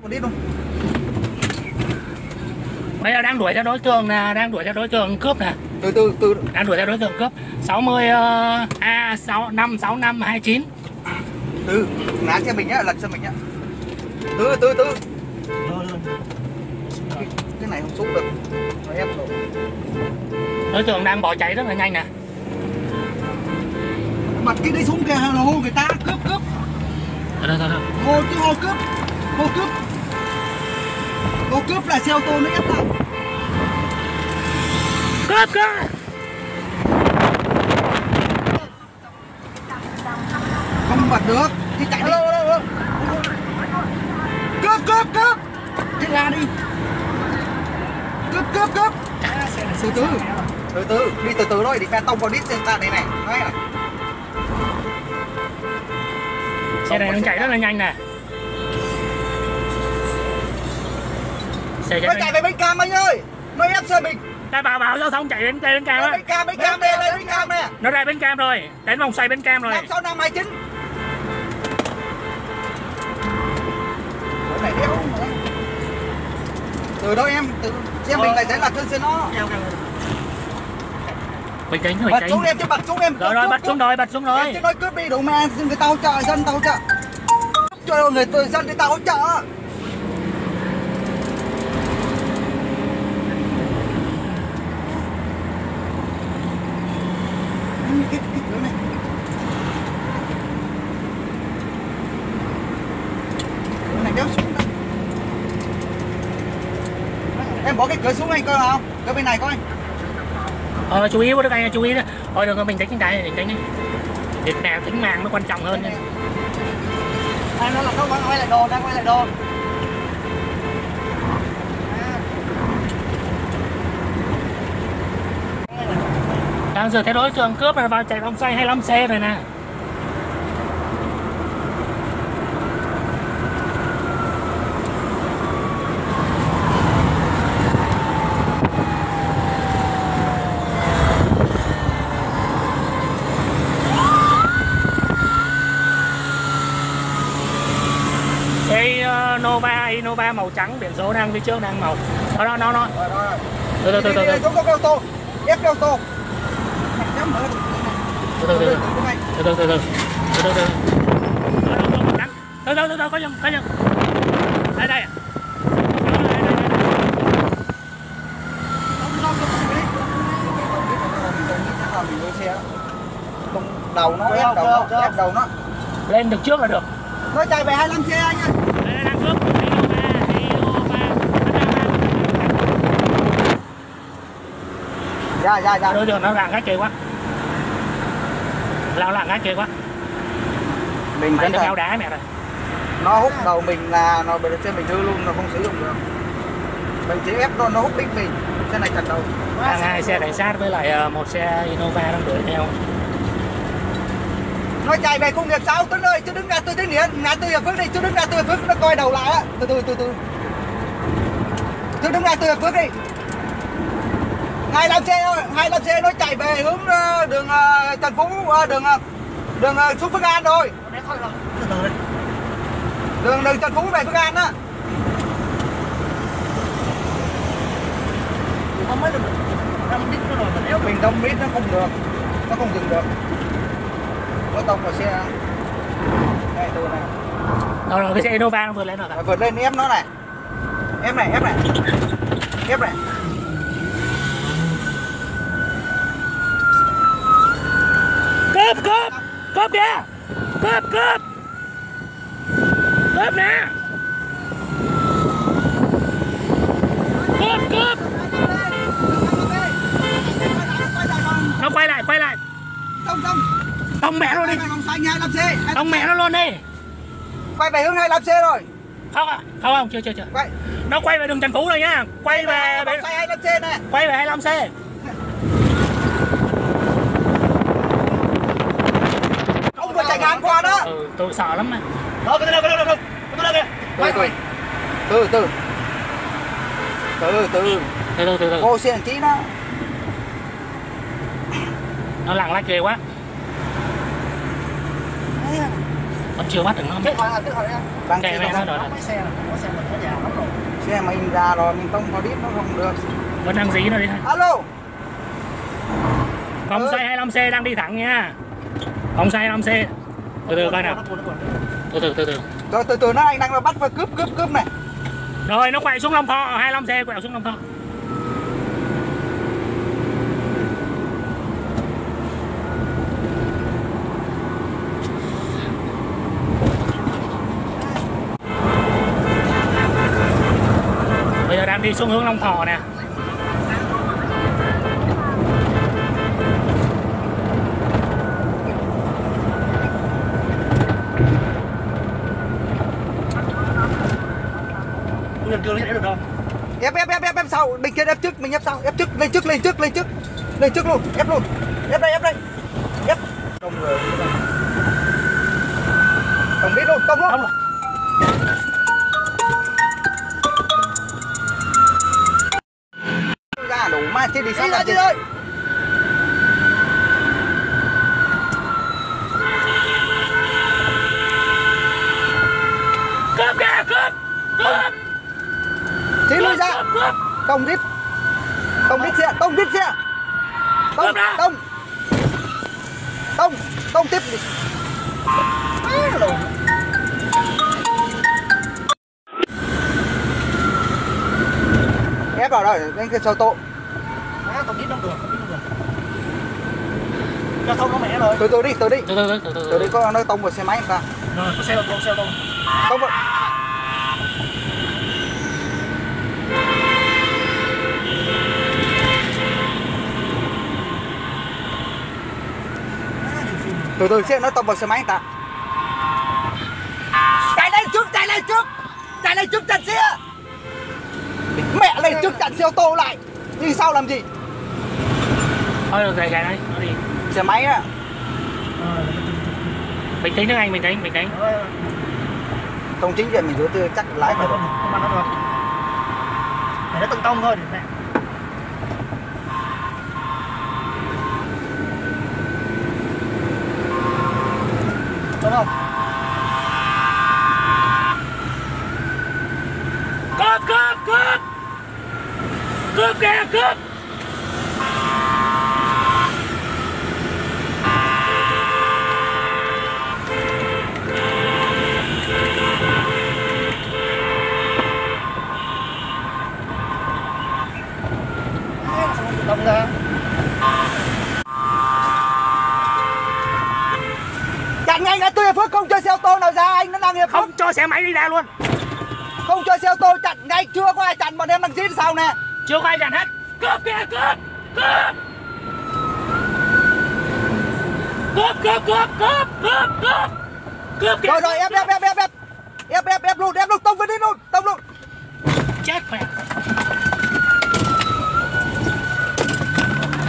Đi luôn. Bây giờ đang đuổi theo đối tượng nè, đang đuổi theo đối tượng cướp nè. Từ Đang đuổi theo đối tượng cướp 60 A656529. từ ngã xe mình nhá, lật xe mình nhá. Từ cái này không xuống được. Rồi em rồi. Đối tượng đang bỏ chạy rất là nhanh nè. Bật cái đấy xuống kìa, là hô người ta cướp. Thôi. Hô cướp. Hô cướp là xe ô tô nó ép lại. Cướp. Không bật được thì chạy đi. Cướp. Thế la đi. Cướp. Từ từ, đi từ từ thôi, đi ca tông vào đít xe ta đây này. Nói này. Xe này nó chạy rất là nhanh nè. Nó chạy về bên cam anh ơi. Nó ép xe mình. Ta bảo giao thông chạy đến cam á. Bên cam đây. Nó ra bên cam rồi, đến vòng xoay bên cam rồi. 56529. Cái này đéo mà. Từ đâu em, từ xem mình lại thấy là trên xe nó. Bình tĩnh. Bật xuống em chứ, bật xuống em. Rồi bật xuống rồi. Em chứ nói cướp đi đủ mà, người ta hỗ trợ, dân ta hỗ trợ. Cho người dân người ta hỗ trợ. Cái cửa này. Cửa này đéo xuống đâu. Em bỏ cái cửa xuống anh coi không? Cửa bên này coi. Chú ý với đây, chú ý đó. Thôi đừng có bình tĩnh cái bình tĩnh đi. Việc nào tính mạng nó quan trọng hơn nha. Nó là nó quay lại đồ, đang quay lại đồ. Đang giờ thấy đối tượng cướp là vào chạy vòng xoay 25C rồi nè. Cái Innova màu trắng, biển số đang phía trước đang màu. Nó. Từ. Ô tô. Ép cái ô tô. Từ. Có nhân. Đây. Đầu nó ép đầu nó. Lên được trước là được. Nó chạy về 25C anh ơi. Đây đang cướp Innova. Dạ. Đối tượng nó lạng cái kia quá. Lạng cái kia quá. Mình phải vẫn cao đá mẹ rồi. Nó hút đầu mình là nó bên trên mình hư luôn, nó không sử dụng được. Mình chỉ ép nó hút đít mình. Xe này chặt đầu. Hai xe cảnh sát với lại một xe Innova đang đuổi theo. Nó chạy về công nghiệp 6 Tuấn ơi, chứ đứng ra tôi thấy liền, ngã tư Hiệp Phước đi, chứ đứng ra tư Hiệp Phước nó coi đầu lại á. Từ. Chứ đứng ra tư Hiệp Phước đi. 25C nó chạy về hướng đường Trần Phú, đường xuống Phước An rồi. Đường Trần Phú về Phước An á. Mình đông mít nó không được, nó không dừng được. Nó tông vào xe đây tôi này. Rồi cái xe Innova nó vượt lên rồi. Vượt lên ép nó này. Ép này. Cướp kìa. Cướp nè. Cướp. Nó quay lại. Tông mẹ luôn đi. Tông mẹ nó luôn đi. Quay về hướng 25C rồi. Không, chưa. Quay. Nó quay về đường Trần Phú rồi nhá. Quay về 25C này. Quay về 25C. Ông vừa chạy ngang qua đó. Tôi sợ lắm mà. Đó, cái đâu kìa. Quay. Từ. Ô xe tí đó. Nó lạng lách ghê quá. Vẫn chưa bắt được nó. Đang kệ xe nó rồi. Chứ mình già rồi mình tông vào đít nó không được. Vẫn đang dí nó đi. Alo. Không xoay 25C đang đi thẳng nha. Không xoay 25C. Từ từ coi nào. Từ từ. Rồi từ từ nó anh đang bắt phải cướp này. Rồi nó quẹo xuống Long Thọ, 25C quẹo xuống Long Thọ. Bây giờ đang đi xuống hướng Long Thọ nè. Chưa lấy được đâu. Ép sau, bên kia ép trước, mình ép sau, ép trước, lên trước luôn, ép luôn. Ép đây. Ép. Tông rồi. Tông đi luôn, tông luôn. Ra đủ mà chết đi sao ra chứ ơi. Cướp kìa, cướp. Chị lui ra. Tông đít xe. Tông tiếp đi. Ép vào đây, đánh cái xe tô. Tông đít không được. Giao thông nó mẹ rồi. Từ đi. Từ Từ có nó tông vào xe máy người ta. Rồi, có xe ô tô. Tông vào. Từ xe nó tông vào xe máy người ta. Chạy lên trước chặn xe. Mẹ lên trước chặn xe ô tô lại. Nhưng sau làm gì? Thôi được rồi, gài đây, nó đi. Xe máy á. Bình tĩnh nước anh, bình tĩnh. Tông chính diện mình dưới tư chắc lái phải rồi. Không ăn nó được. Để nó tự tông thôi. Để đúng không? Cướp kìa, cướp. Đông ra. Chặn ngay ngã tư Hiệp Phước, không cho xe ô tô nào ra, anh nó đang Hiệp Phước. Không cho xe máy đi ra luôn. Không cho xe ô tô chặn ngay, chưa có ai chặn, bọn em đang dính sau nè. Chưa có ai chặn hết. Cướp kìa, cướp. Cướp kìa. Rồi ép luôn, tông vào đi luôn. Chết mẹ.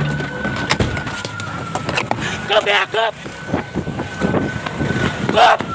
Cướp kìa, cướp.